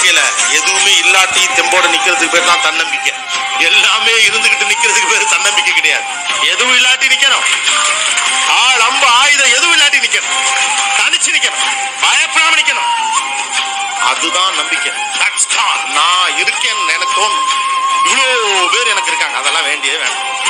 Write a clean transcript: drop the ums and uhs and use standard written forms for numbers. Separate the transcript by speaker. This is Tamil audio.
Speaker 1: வாழ்க்கையில எதுவுமே இல்லாட்டி தெம்போட நிக்கிறதுக்கு பேர் தான் தன்னம்பிக்கை. எல்லாமே இருந்துகிட்டு நிக்கிறதுக்கு பேர் தன்னம்பிக்கை கிடையாது. எதுவும் இல்லாட்டி நிக்கணும். ஆள் அம்பு ஆயுதம் எதுவும் இல்லாட்டி நிக்கணும். தனிச்சு நிக்கணும். பயப்படாம நிக்கணும். அதுதான் நம்பிக்கை. நான் இருக்கேன்னு எனக்கு தோணும். இவ்வளோ பேர் எனக்கு இருக்காங்க. அதெல்லாம் வேண்டியே வேணும்.